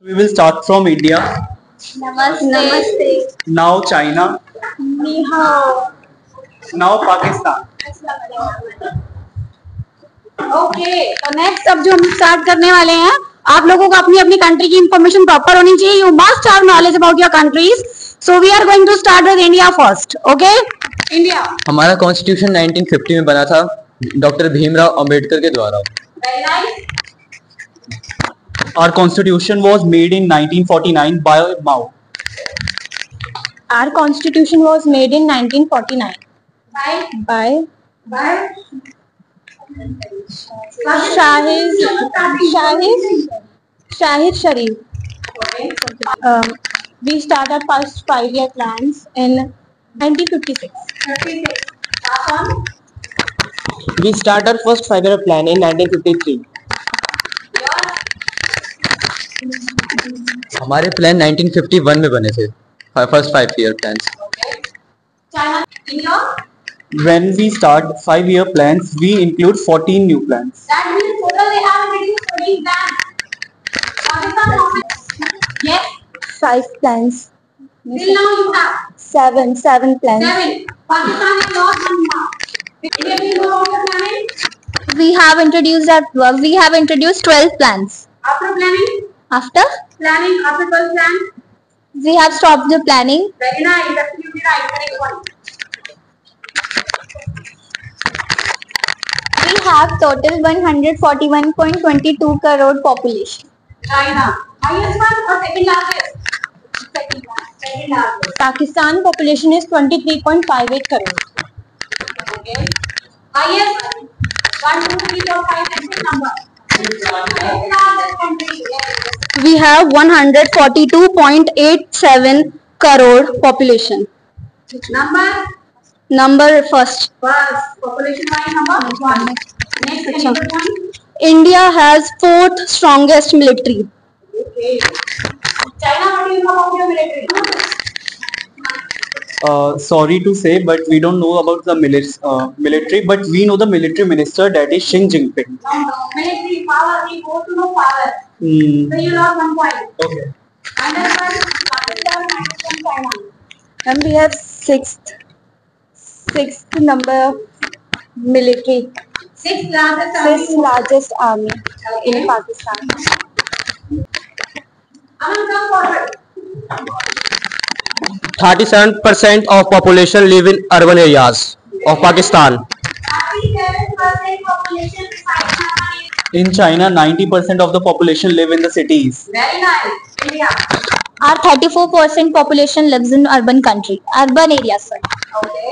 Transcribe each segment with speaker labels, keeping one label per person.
Speaker 1: We will start from India.
Speaker 2: Namaste. Namaste.
Speaker 1: Now China.
Speaker 2: Ni hao.
Speaker 1: Now Pakistan.
Speaker 2: Okay, तो next अब जो हम start करने वाले हैं, आप लोगों को अपनी अपनी कंट्री की इंफॉर्मेशन प्रॉपर होनी चाहिए. You must have knowledge about your countries. So we are going to start with India first. Okay, India.
Speaker 3: हमारा कॉन्स्टिट्यूशन 1950 में बना था डॉक्टर भीमराव अंबेडकर के द्वारा.
Speaker 2: Very nice.
Speaker 1: Our constitution was made in 1949 by Mao.
Speaker 2: Our constitution was made in 1949 by Shahid Sharif. We started first 5-year plans in 1956.
Speaker 3: We started first 5-year plan in 1953. हमारे plan 1951 में बने थे, first 5-year plans.
Speaker 1: When we start 5-year plans, we include 14 new plans.
Speaker 2: That means total they have introduced 14 plans. Yes. 5 plans. Till now you have 7 plans. 7. Pakistan has lost 1 now. India will go on your planning. We have introduced 12 plans. After planning. After planning, after 12 plans, we have stopped the planning. Very nice, absolutely right. Correct one. We have total 141.22 crore population. China, highest one or second largest? Second largest. Pakistan population is 23.58 crore. Okay. Highest 1, 2, 3, 4, 5, 6 number. We have 142.87 crore population. Number first. Population wise number 1. Next one. India has 4th strongest military. Okay. China, what do you know about your military?
Speaker 1: Sorry to say, but we don't know about the military, but we know the military minister, that is Xi Jinping.
Speaker 2: No. Military power, we go to know power. So you lost 1 point.
Speaker 1: Okay.
Speaker 2: And then Pakistan minus 1 China. And we have 6th number military. 6th largest army in Pakistan. Aman, come forward.
Speaker 3: 37% of population live in urban areas of Pakistan.
Speaker 2: 37% population
Speaker 1: In China, 90% of the population live in the cities.
Speaker 2: Very nice. India. Our 34% population lives in urban areas. Okay.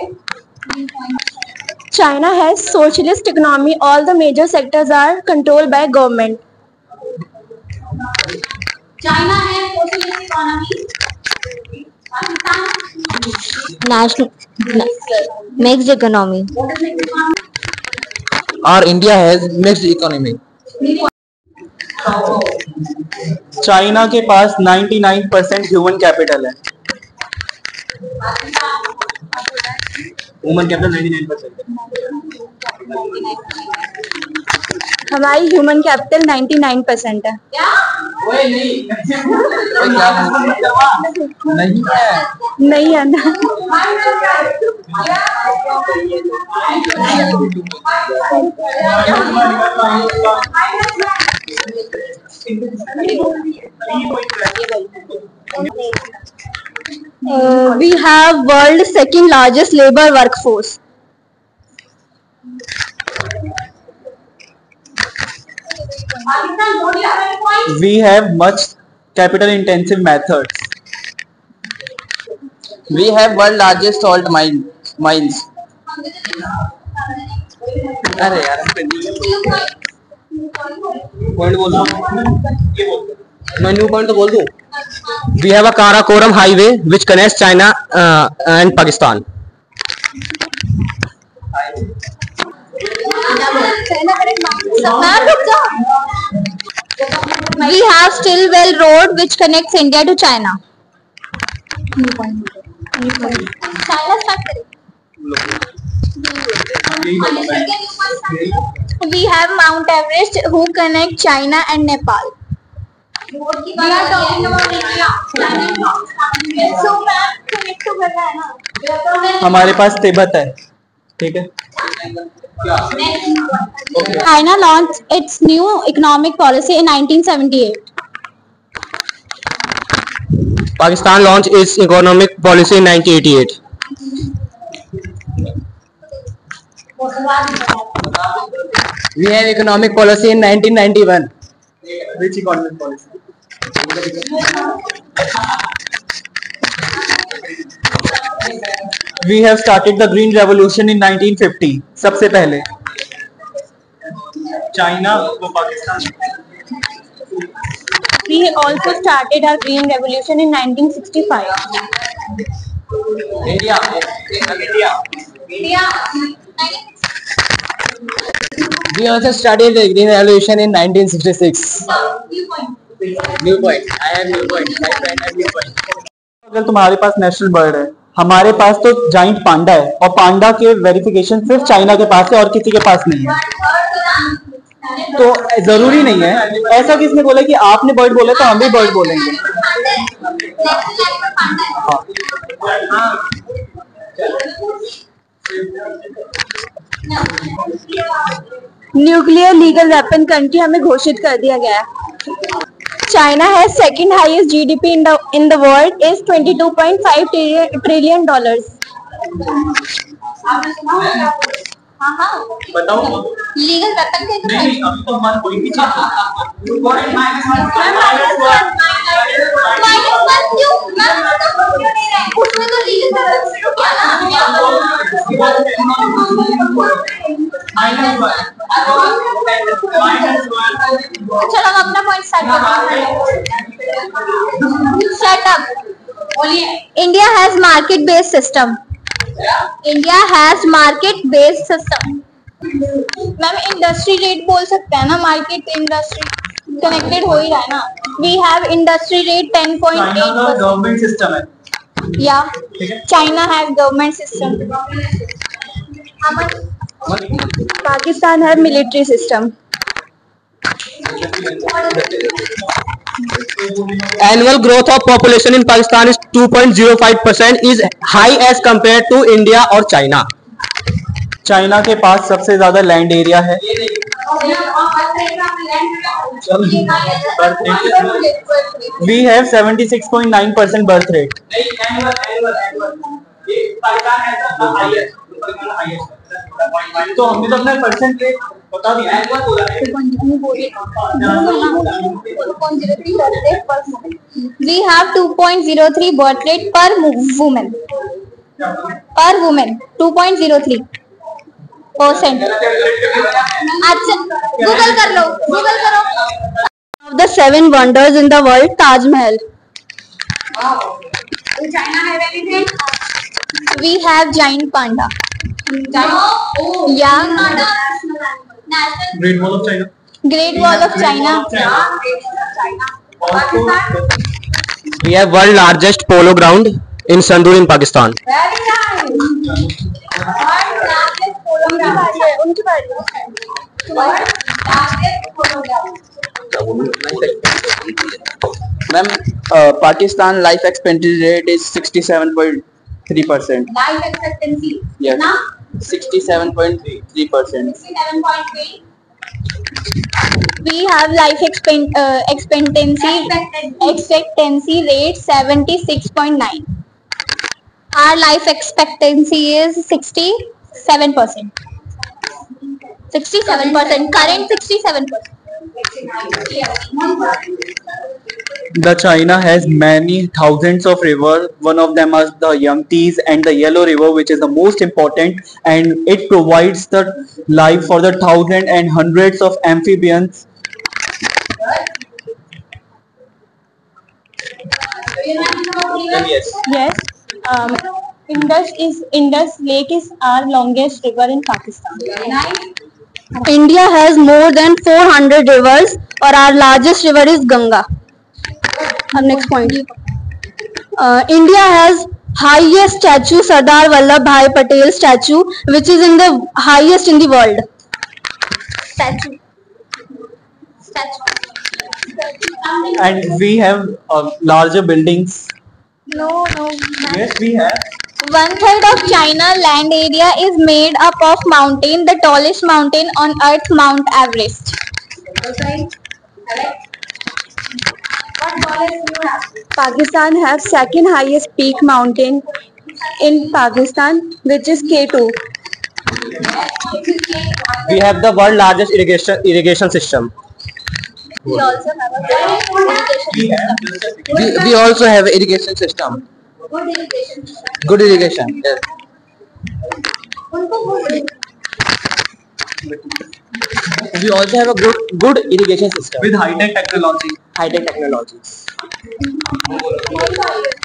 Speaker 2: China has socialist economy. All the major sectors are controlled by government. China has socialist economy. National mixed economy. What is mixed economy?
Speaker 3: Our India has mixed economy.
Speaker 1: China के पास 99% human capital है. Human capital 99%.
Speaker 2: हमारी human capital 99% है. क्या? नहीं है ना. We have world's 2nd largest labor workforce.
Speaker 1: We have much capital intensive methods.
Speaker 3: We have world largest salt mines. अरे यार पॉइंट बोल दो. मैं न्यू पॉइंट तो बोल दूं. We have a Karakoram highway which connects China and Pakistan.
Speaker 2: We have Stillwell Road which connects India to China. China start करें. We have Mount Everest who connect China and Nepal. We are talking about India. So ma'am, connect तो करना है ना.
Speaker 1: हमारे पास तिब्बत है, ठीक है.
Speaker 2: China launched its new economic policy in 1978.
Speaker 3: Pakistan launched its economic policy in 1988. We have economic policy in 1991.
Speaker 1: Which economic policy? We have started the green revolution in 1950. सबसे पहले चाइना वो Pakistan.
Speaker 2: We also started our green revolution in 1965.
Speaker 3: India. We also started the green revolution in 1966. New point. I have new point. My friend has new point.
Speaker 1: अगर तुम्हारे पास national bird है, हमारे पास तो giant panda है, और पांडा के verification सिर्फ China के पास है और किसी के पास नहीं है. तो जरूरी नहीं है. ऐसा किसने बोला कि आपने बर्ड बोला तो हम भी बर्ड बोलेंगे.
Speaker 2: न्यूक्लियर लीगल वेपन कंट्री हमें घोषित कर दिया गया है. China has second highest GDP in the world is $22.5 trillion.
Speaker 1: बताओ.
Speaker 2: लीगल वेपन के
Speaker 1: नहीं, अभी तो हमारा कोई भी
Speaker 2: उसमें तो लीगल चलो हम अपना पॉइंट स्टार्ट करते हैं. Shut up. India has market based system. India has market based system. Ma'am industry rate बोल सकते हैं ना. मार्केट इंडस्ट्री कनेक्टेड हो ही रहा है ना. We have industry rate 10.8%.
Speaker 1: Government system है.
Speaker 2: या China has government system. Pakistan है military system.
Speaker 3: Annual growth of population in Pakistan is 2.05%, is high as compared to India or China.
Speaker 1: China के पास सबसे ज्यादा लैंड एरिया है. We have 76.9% birth rate. तो हमने तो अपना परसेंट रेट बता दिया.
Speaker 2: We have 2.03 birth rate per woman. 2.03%. अच्छा गूगल कर लो. Of the 7 wonders in the world, Taj Mahal. In China have anything? We have giant panda. Yeah.
Speaker 1: Great Wall of China.
Speaker 2: Great Wall of China.
Speaker 3: We have world largest polo ground in Sandur in Pakistan.
Speaker 2: Very nice. World largest polo ground. उनकी बारी. World largest polo ground.
Speaker 1: Ma'am, Pakistan life expectancy rate is 67.3%.
Speaker 2: Life expectancy.
Speaker 1: Yes.
Speaker 2: Na?
Speaker 1: 67.3%.
Speaker 2: 67.3. We have life expectancy rate 76.9. Our life expectancy is 67%. 67%. Current 67%.
Speaker 1: The China has many thousands of rivers. One of them is the Yangtze and the Yellow River, which is the most important, and it provides the life for the thousands and hundreds of amphibians. Yes.
Speaker 2: Yes. Indus Lake is our longest river in Pakistan. India has more than 400 rivers, or our largest river is Ganga. Our next point. India has highest statue, Sardar Vallabhbhai Patel statue, which is in the highest in the world. Statue.
Speaker 1: And we have larger buildings.
Speaker 2: No.
Speaker 1: Yes, we have.
Speaker 2: 1/3 of China land area is made up of mountain. The tallest mountain on earth, Mount Everest. Pakistan has second highest peak mountain in Pakistan, which is K2.
Speaker 3: We have the world largest irrigation system.
Speaker 2: We also have a
Speaker 3: We also have irrigation system. Good irrigation. Yes. We also have a good irrigation system
Speaker 1: With high-tech technology.
Speaker 3: high tech technologies.